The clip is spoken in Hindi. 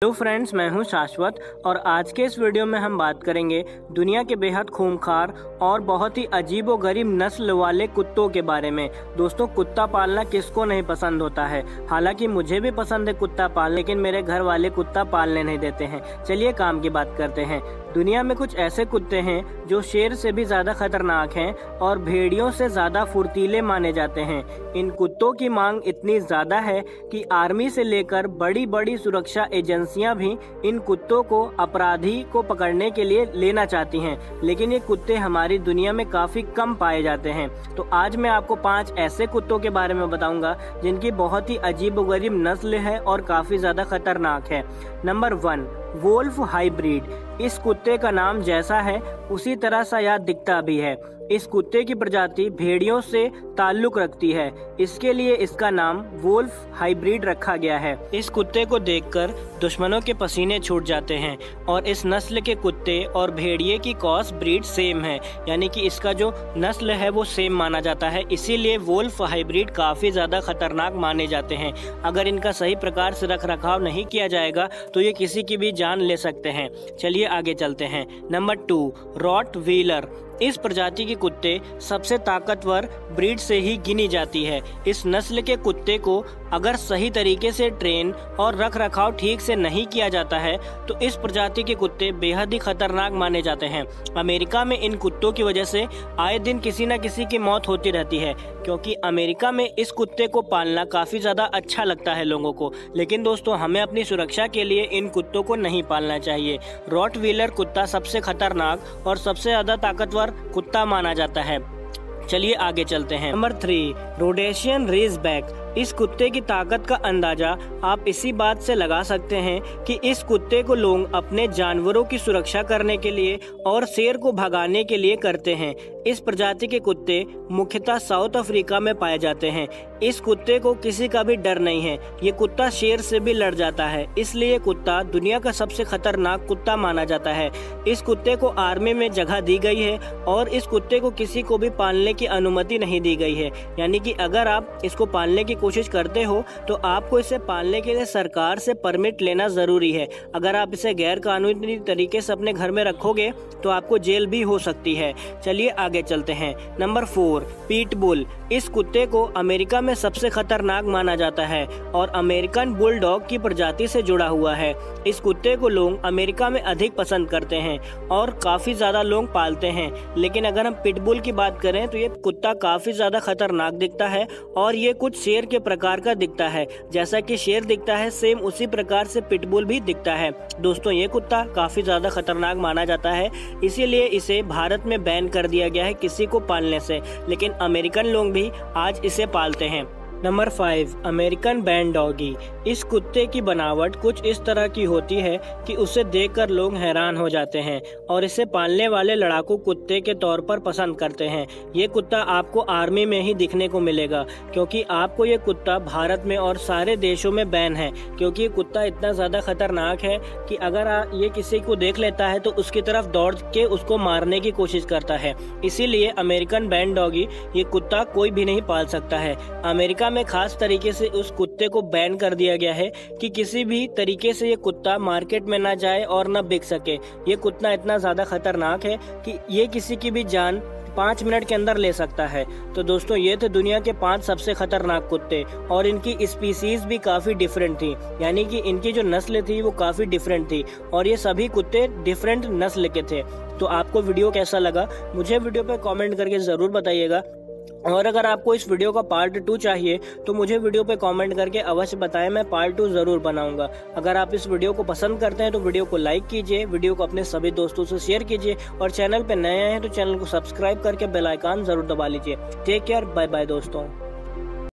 हेलो फ्रेंड्स, मैं हूं शाश्वत और आज के इस वीडियो में हम बात करेंगे दुनिया के बेहद खूंखार और बहुत ही अजीबोगरीब नस्ल वाले कुत्तों के बारे में। दोस्तों, कुत्ता पालना किसको नहीं पसंद होता है। हालांकि मुझे भी पसंद है कुत्ता पालना, लेकिन मेरे घर वाले कुत्ता पालने नहीं देते हैं। चलिए काम की बात करते हैं। दुनिया में कुछ ऐसे कुत्ते हैं जो शेर से भी ज्यादा खतरनाक हैं और भेड़ियों से ज्यादा फुर्तीले माने जाते हैं। इन कुत्तों की मांग इतनी ज्यादा है कि आर्मी से लेकर बड़ी बड़ी सुरक्षा एजेंसियां भी इन कुत्तों को अपराधी को पकड़ने के लिए लेना चाहती हैं, लेकिन ये कुत्ते हमारी दुनिया में काफी कम पाए जाते हैं। तो आज मैं आपको 5 ऐसे कुत्तों के बारे में बताऊंगा जिनकी बहुत ही अजीबोगरीब नस्ल है और काफी ज्यादा खतरनाक है। Number 1, wolf hybrid. इस कुत्ते का नाम जैसा है उसी तरह सा यह दिखता भी है। इस कुत्ते की प्रजाति भेड़ियों से ताल्लुक रखती है, इसके लिए इसका नाम वोल्फ हाइब्रिड रखा गया है। इस कुत्ते को देखकर दुश्मनों के पसीने छूट जाते हैं और इस नस्ल के कुत्ते और भेड़िए की क्रॉस ब्रीड सेम है, यानी कि इसका जो नस्ल है वो सेम माना जाता है। इसीलिए वोल्फ हाइब्रिड काफी ज्यादा खतरनाक माने जाते हैं। अगर इनका सही प्रकार से रख रखाव नहीं किया जाएगा तो ये किसी की भी जान ले सकते हैं। चलिए आगे चलते हैं। Number 2, Rottweiler. इस प्रजाति के कुत्ते सबसे ताकतवर ब्रीड से ही गिनी जाती है। इस नस्ल के कुत्ते को अगर सही तरीके से ट्रेन और रख रखाव ठीक से नहीं किया जाता है तो इस प्रजाति के कुत्ते बेहद ही खतरनाक माने जाते हैं। अमेरिका में इन कुत्तों की वजह से आए दिन किसी न किसी की मौत होती रहती है, क्योंकि अमेरिका में इस कुत्ते को पालना काफी ज्यादा अच्छा लगता है लोगों को। लेकिन दोस्तों, हमें अपनी सुरक्षा के लिए इन कुत्तों को नहीं पालना चाहिए। रॉट व्हीलर कुत्ता सबसे खतरनाक और सबसे ज्यादा ताकतवर कुत्ता माना जाता है। चलिए आगे चलते हैं। Number 3, Rhodesian Ridgeback. इस कुत्ते की ताकत का अंदाजा आप इसी बात से लगा सकते हैं कि इस कुत्ते को लोग अपने जानवरों की सुरक्षा करने के लिए और शेर को भगाने के लिए करते हैं। इस प्रजाति के कुत्ते मुख्यतः साउथ अफ्रीका में पाए जाते हैं। इस कुत्ते को किसी का भी डर नहीं है। ये कुत्ता शेर से भी लड़ जाता है, इसलिए कुत्ता दुनिया का सबसे खतरनाक कुत्ता माना जाता है। इस कुत्ते को आर्मी में जगह दी गई है और इस कुत्ते को किसी को भी पालने की अनुमति नहीं दी गई है। यानी कि अगर आप इसको पालने की कोशिश करते हो तो आपको इसे पालने के लिए सरकार से परमिट लेना जरूरी है। अगर आप इसे गैर कानूनी तरीके से अपने घर में रखोगे तो आपको जेल भी हो सकती है। चलिए आगे चलते हैं। Number 4, pitbull. इस कुत्ते को अमेरिका में सबसे खतरनाक माना जाता है और अमेरिकन बुलडॉग की प्रजाति से जुड़ा हुआ है। इस कुत्ते को लोग अमेरिका में अधिक पसंद करते हैं और काफी ज्यादा लोग पालते हैं। लेकिन अगर हम पिटबुल की बात करें तो ये कुत्ता काफी ज्यादा खतरनाक दिखता है और ये कुछ शेर के प्रकार का दिखता है। जैसा कि शेर दिखता है सेम उसी प्रकार से पिटबुल भी दिखता है। दोस्तों, ये कुत्ता काफी ज्यादा खतरनाक माना जाता है, इसीलिए इसे भारत में बैन कर दिया गया है किसी को पालने से, लेकिन अमेरिकन लोग भी आज इसे पालते हैं। Number 5, American bandogge. इस कुत्ते की बनावट कुछ इस तरह की होती है कि उसे देखकर लोग हैरान हो जाते हैं और इसे पालने वाले लड़ाकू कुत्ते के तौर पर पसंद करते हैं। ये कुत्ता आपको आर्मी में ही दिखने को मिलेगा, क्योंकि आपको ये कुत्ता भारत में और सारे देशों में बैन है, क्योंकि ये कुत्ता इतना ज्यादा खतरनाक है कि अगर ये किसी को देख लेता है तो उसकी तरफ दौड़ के उसको मारने की कोशिश करता है। इसीलिए अमेरिकन बैन डॉगी ये कुत्ता कोई भी नहीं पाल सकता है। अमेरिका में खास तरीके से उस कुत्ते को बैन कर दिया गया है कि किसी भी तरीके से ये कुत्ता मार्केट में ना जाए और ना बिक सके। ये कुत्ता इतना ज्यादा खतरनाक है कि ये किसी की भी जान 5 मिनट के अंदर ले सकता है। तो दोस्तों, ये थे दुनिया के 5 सबसे खतरनाक कुत्ते और इनकी स्पीसीज भी काफी डिफरेंट थी, यानी कि इनकी जो नस्ल थी वो काफी डिफरेंट थी और ये सभी कुत्ते डिफरेंट नस्ल के थे। तो आपको वीडियो कैसा लगा मुझे वीडियो पे कमेंट करके जरूर बताइएगा, और अगर आपको इस वीडियो का पार्ट 2 चाहिए तो मुझे वीडियो पे कमेंट करके अवश्य बताएं, मैं पार्ट 2 जरूर बनाऊंगा। अगर आप इस वीडियो को पसंद करते हैं तो वीडियो को लाइक कीजिए, वीडियो को अपने सभी दोस्तों से शेयर कीजिए और चैनल पे नए आए हैं तो चैनल को सब्सक्राइब करके बेल आइकन जरूर दबा लीजिए। टेक केयर, बाय बाय दोस्तों।